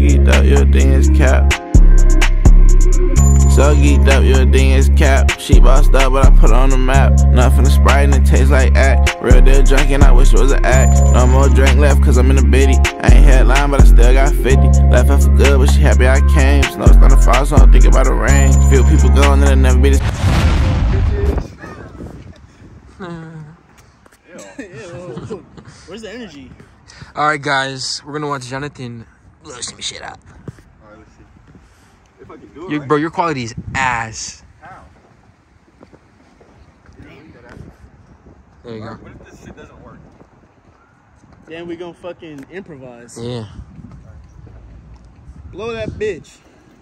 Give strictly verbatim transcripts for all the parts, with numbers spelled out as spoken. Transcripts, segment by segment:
geeked up, your thing is cap. So geeked up, your thing is cap. She bossed up, but I put her on the map. Nothing to Sprite and it tastes like act. Real deal drinking, I wish it was an act. No more drink left, cause I'm in the biddy. I ain't headline, but I still got fifty. Left her for good, but she happy I came. Snow's starting to fall, so I'm thinking about the rain. Feel people going, and it'll never be this. Where's the energy? Alright, guys, we're gonna watch Jonathan blow some shit up. Alright, let's see. If I can do it. Your, right? Bro, your quality is ass. How? There you go. What if this shit doesn't work? Then we gonna fucking improvise. Yeah. Blow that bitch.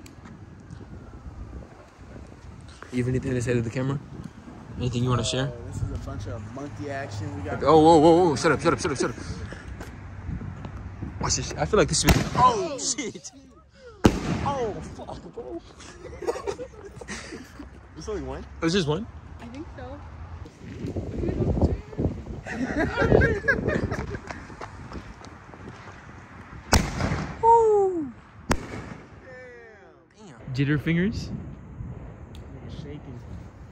You have anything to say to the camera? Anything you want to share? Uh, this is a bunch of monkey action. We got. Oh, whoa, whoa, whoa! Shut up! Shut up! Shut up! Shut up! Watch this. I feel like this is. Oh shit! Oh fuck, bro! There's only one. Oh, is this one? I think so. Woo! Damn. Jitter fingers. Nigga shaking.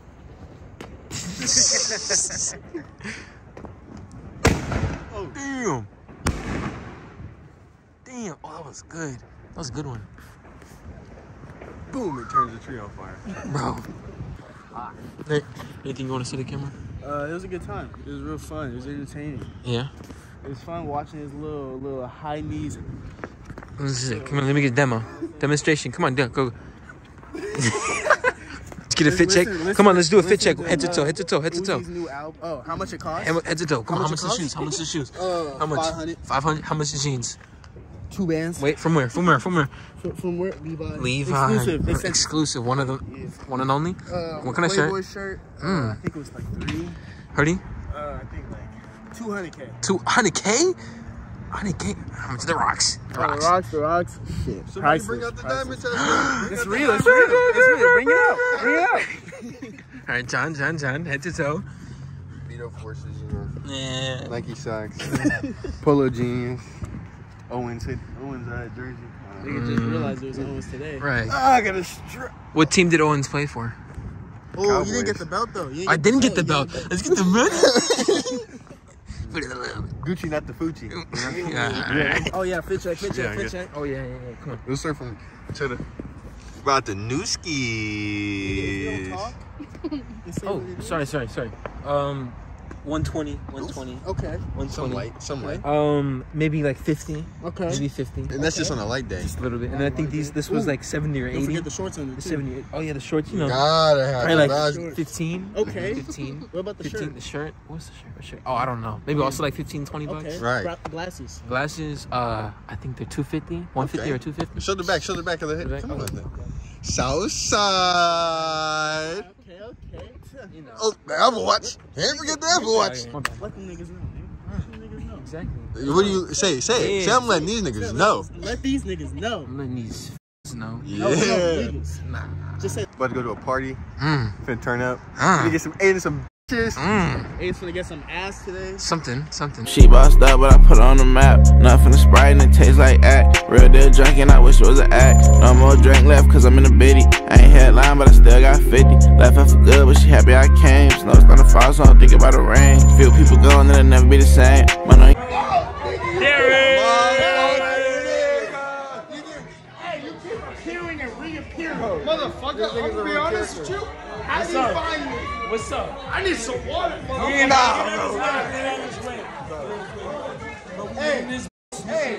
Oh damn! Damn! Oh, that was good. That was a good one, Boom! It turns the tree on fire. bro. Hey, anything you want to say to the camera? Uh, it was a good time. It was real fun. It was entertaining. Yeah. It was fun watching his little little high knees. This is it. Come on, let me get a demo. Demonstration. Come on, go. go. Let's get a fit check. Listen, listen, Come on, let's do a fit listen check. to, Head to toe, uh, head to toe, head to toe. Uzi's new album. Oh, how much it costs? Head head to toe. Come How on, how much much it the costs? shoes? How much the shoes? Uh, How much? five hundred. Five hundred. How much the jeans? Two bands. Wait, from where? From where? From where? From, from where? Levi. Levi. Exclusive. They sent Exclusive. One of the, Yeah. one and only. uh, What kind of Playboy shirt? shirt. Uh, Mm. I think it was like three. Hoodie. Uh, I think like two hundred k. Two hundred k. Hundred k. How much? The rocks. The Oh, the rocks. rocks, the rocks. Shit. Somebody Priceless, bring out the priceless. diamond. It's real. It's real. It's real. Bring it out. Bring it out. All right, John, John, John. Head to toe. Beto forces, you know. Yeah. Nike socks. Polo jeans. Owens hit. Owens uh, jersey. Uh, Nigga just realized it was Owens today. Right. Ah, I got a strap. What team did Owens play for? Oh, you Cowboys. didn't get the belt though. You I didn't get the You belt. didn't Let's get the belt. Put it in the Gucci, not the Fucci. You know? Yeah. Oh yeah, fit check, fit check, Yeah, fit yeah. check. Oh yeah, yeah, yeah. Come on. We'll start from to the about the new You don't skis. talk. You say Oh, what it is. sorry, sorry, sorry. Um, one twenty, one twenty, Okay. one Some twenty. light, some light. Um, maybe like fifty. Okay. Maybe fifty. And that's just on a light day. Just a little bit. And I think these this was Ooh. like seventy or Don't eighty. forget the shorts on it The too. seventy-eight. Oh yeah, the shorts. You know. Gotta have Probably the like best. fifteen. Okay. fifteen. What about the fifteen. shirt? The shirt. What's the shirt? What shirt? Oh, I don't know. Maybe also like fifteen, twenty bucks. Okay. Right. Gra- Glasses. Glasses. Uh, I think they're two fifty, one fifty Okay. or two fifty. Show the back, show the back of the The head. back? Come on. Okay. Then. South side. Okay, okay. You know. Oh, the Apple Watch. Can't forget the Apple Watch. My bad. Let them niggas know, nigga. Let them niggas know. Exactly. What do you say? Say it. Yeah. Say I'm letting these niggas know. Let these niggas know. I'm letting these f***s know. Yeah. No, no, niggas. Nah. Just say, About to go to a party. Mm. Finna turn up. Ah. Finna get some ate some bitches. Mm. Ace finna get some ass today. Something, something. She bossed up, but I put her on the map. Nothing to Sprite and it tastes like act. Real deal drinking, I wish it was an act. No more drink left, cause I'm in the biddy. I ain't headline, but I still got fifty. Left her for good, but she happy I came. Snow's starting to fall, so I'm thinking about the rain. Feel people going, and it'll never be the same. Man, I There it Hey, you keep appearing and reappearing. Motherfucker, I'm gonna be honest with you. How do you find me? What's up? I need some water, motherfucker. Hey, hey,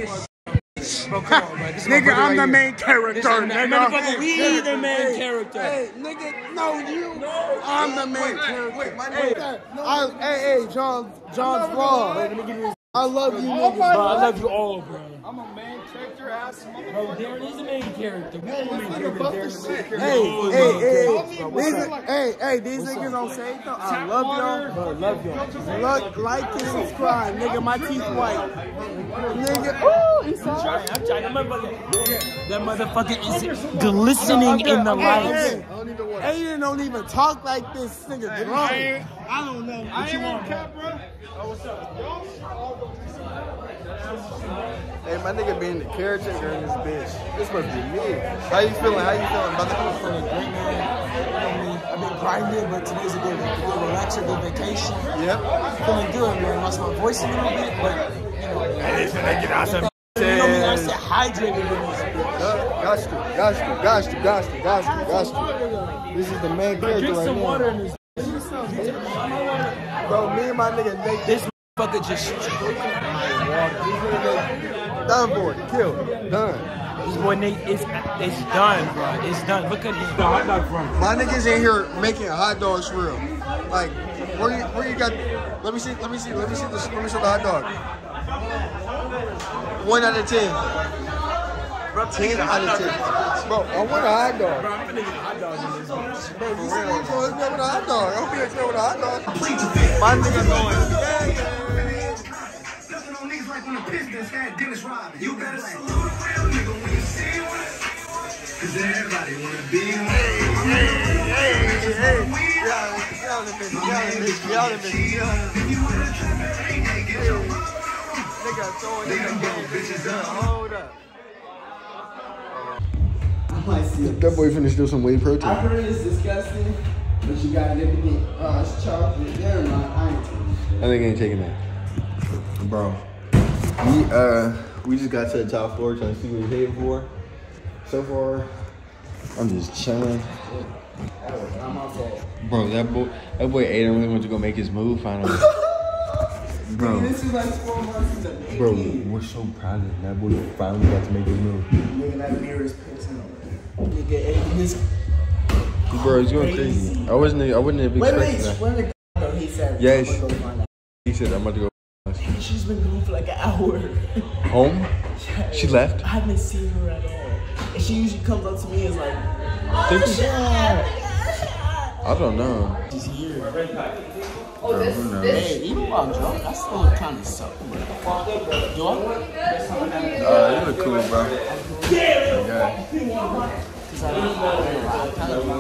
nigga, I'm the main character, nigga. We the main character. Hey, nigga, no, you. I'm the main character. Hey, I, hey, hey, John, John's Raw. Wait, let me give you. I love you, niggas. Bro, I love you all, bro. I'm a main character ass motherfucker. Bro, Darren is the main character. We all the main character. Hey, hey, hey, these, hey, hey, these niggas don't say it though. I love y'all. Bro, love y'all. Look, like and subscribe, nigga. My teeth white, nigga. Ooh, it's I'm trying, I'm trying. That motherfucker, that motherfucker is glistening in the lights. Aiden don't even talk like this, nigga. Drunk. I don't know. I ain't on cap, bro. Oh, what's up? Hey, my nigga being the caretaker in this bitch. This must be me. How you feeling? How you feeling, brother? I'm feeling great, man. You know me. I've been grinding, but today's a good, a good relaxer, good vacation. Yep. Feeling good, man. Lost my voice a little bit, but you know. Hey, it's gonna get out some. You know me, I stay hydrated in this bitch. Uh, got you, got you, got you, got you, got you, got you. This is the main character Drink right some now. water in this. Bro, me and my nigga Nate, This motherfucker just drinking my water. done for it, killed, done. This boy Nate, it's it's done, bro. It's done. Look at this. The hot dog from. My niggas in here making hot dogs for real. Like, where you, where you got? Let me see, let me see, let me see this. Let me show the hot dog. One out of ten. Ten out of ten. Bro, I want a hot dog. Bro, I'm finna get hot dogs in this bitch. Bro, you see me going with a hot dog. I hope you here with a hot dog. My nigga going. You better salute a real nigga when you see one. Cause everybody wanna be one. Hey, hey, hey, hey. Y'all in this, y'all in this, y'all in this, y'all in this. Nigga throwing nigga bitches up. Hold up. That boy finna steal some whey protein. I heard it's disgusting, but you got everything. Uh, it's chocolate. Never mind. I ain't taking it. I think I ain't taking that. Bro. We uh we just got to the top floor trying to see what we're heading for. So far, I'm just chilling. I'm off that. Bro, that boy that boy Aiden really went to go make his move finally. Bro. This is like four months into making. Bro, we're so proud of him. That boy finally got to make his move. Nigga, that mirror is pissing. Nigga, hey, this. Bro, it's going crazy. I wasn't I wouldn't have Wait a expected minute. that. When the go, he said, Yes. I'm gonna go find out. He said I'm about to go She's been gone for like an hour. home. She left. I haven't seen her at all. And she usually comes up to me and is like, Think oh, she- shit. I don't know. She's here. Oh, this, Who knows? this. Hey, even while I'm drunk, I still kind of suck. Do I? Uh, you look cool, bro. Yeah. Because I don't know. I kind of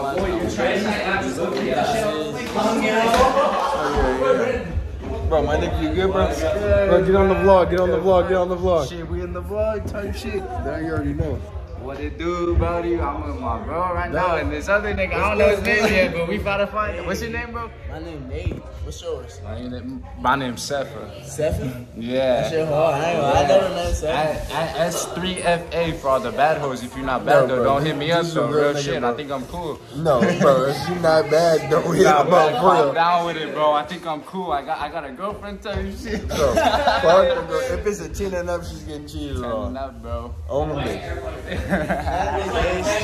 realize. Bro, my nigga, you good, bro? Bro, get on the vlog, get on the vlog, get on the vlog. Shit, we in the vlog type shit. Now you already know. What it do, buddy? I'm with my bro right now, and this other nigga, I don't know his name yet, but we about to find. What's your name, bro? My name Nate. What's yours? My name, my name's Sefa. Sefa? Yeah. That's your hard. I ain't I know the name Sefa. S three F A for all the bad hoes. If you're not bad, No, though, bro. don't hit me up, This is though. a real Real nigga, shit. bro. I think I'm cool. No, bro, if you not bad, don't hit Nah, him bro, up, calm for real. down with it, bro. I think I'm cool. I got, I got a girlfriend tell you shit. Bro, fuck him, bro. If it's a ten and up, she's getting cheated Turn on. up, bro. Only. That nigga ain't